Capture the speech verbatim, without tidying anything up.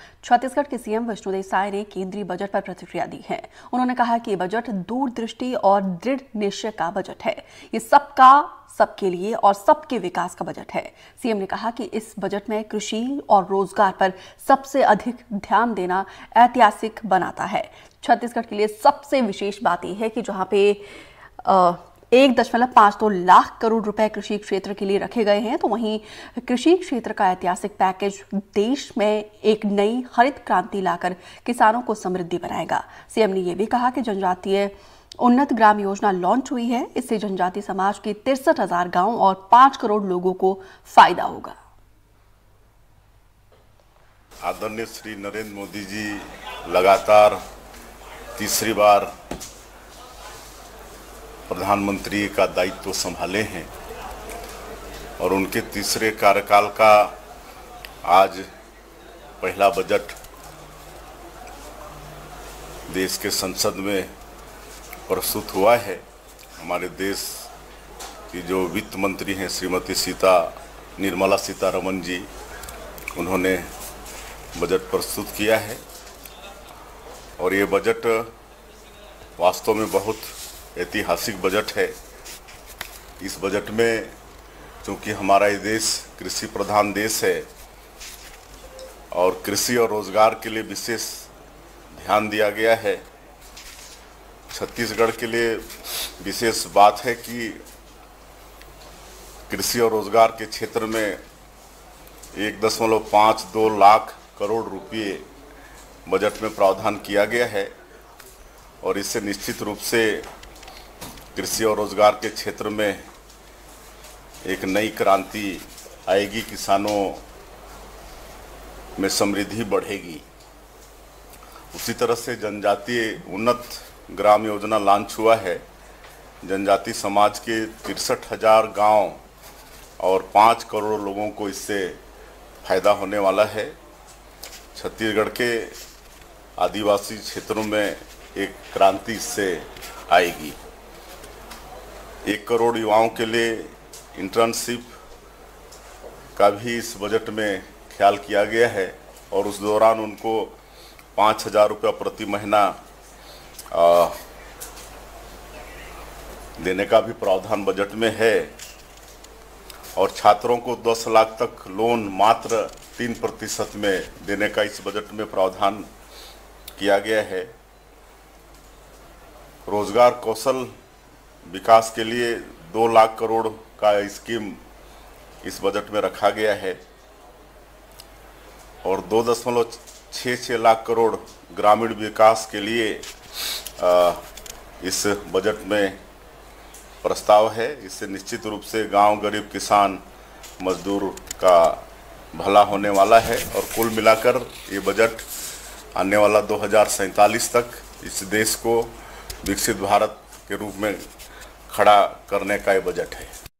छत्तीसगढ़ के सीएम विष्णुदेव साय ने केंद्रीय बजट पर प्रतिक्रिया दी है। उन्होंने कहा कि बजट दूरदृष्टि और दृढ़ निश्चय का बजट है। ये सबका सबके लिए और सबके विकास का बजट है। सीएम ने कहा कि इस बजट में कृषि और रोजगार पर सबसे अधिक ध्यान देना ऐतिहासिक बनाता है। छत्तीसगढ़ के लिए सबसे विशेष बात यह है कि जहां पे आ, एक दशमलव पांच दो लाख करोड़ रुपए कृषि क्षेत्र के लिए रखे गए हैं, तो वहीं कृषि क्षेत्र का ऐतिहासिक पैकेज देश में एक नई हरित क्रांति लाकर किसानों को समृद्धि बनाएगा। सीएम ने यह भी कहा कि जनजातीय उन्नत ग्राम योजना लॉन्च हुई है। इससे जनजातीय समाज के तिरसठ हजार गाँव और पांच करोड़ लोगों को फायदा होगा। आदरणीय श्री नरेंद्र मोदी जी लगातार तीसरी बार प्रधानमंत्री का दायित्व संभाले हैं और उनके तीसरे कार्यकाल का आज पहला बजट देश के संसद में प्रस्तुत हुआ है। हमारे देश की जो वित्त मंत्री हैं श्रीमती सीता निर्मला सीतारमण जी, उन्होंने बजट प्रस्तुत किया है और ये बजट वास्तव में बहुत ऐतिहासिक बजट है। इस बजट में चूंकि हमारा ये देश कृषि प्रधान देश है और कृषि और रोजगार के लिए विशेष ध्यान दिया गया है। छत्तीसगढ़ के लिए विशेष बात है कि कृषि और रोजगार के क्षेत्र में एक दशमलव पाँच दो लाख करोड़ रुपये बजट में प्रावधान किया गया है और इससे निश्चित रूप से कृषि और रोजगार के क्षेत्र में एक नई क्रांति आएगी, किसानों में समृद्धि बढ़ेगी। उसी तरह से जनजातीय उन्नत ग्राम योजना लॉन्च हुआ है। जनजातीय समाज के तिरसठ हजार गाँव और पाँच करोड़ लोगों को इससे फायदा होने वाला है। छत्तीसगढ़ के आदिवासी क्षेत्रों में एक क्रांति इससे आएगी। एक करोड़ युवाओं के लिए इंटर्नशिप का भी इस बजट में ख्याल किया गया है और उस दौरान उनको पाँच हजार रुपया प्रति महीना आ, देने का भी प्रावधान बजट में है और छात्रों को दस लाख तक लोन मात्र तीन प्रतिशत में देने का इस बजट में प्रावधान किया गया है। रोजगार कौशल विकास के लिए दो लाख करोड़ का स्कीम इस बजट में रखा गया है और दो दशमलव छः छः लाख करोड़ ग्रामीण विकास के लिए आ, इस बजट में प्रस्ताव है। इससे निश्चित रूप से गांव, गरीब, किसान, मजदूर का भला होने वाला है और कुल मिलाकर ये बजट आने वाला दो हज़ार सैंतालीस तक इस देश को विकसित भारत के रूप में खड़ा करने का ये बजट है।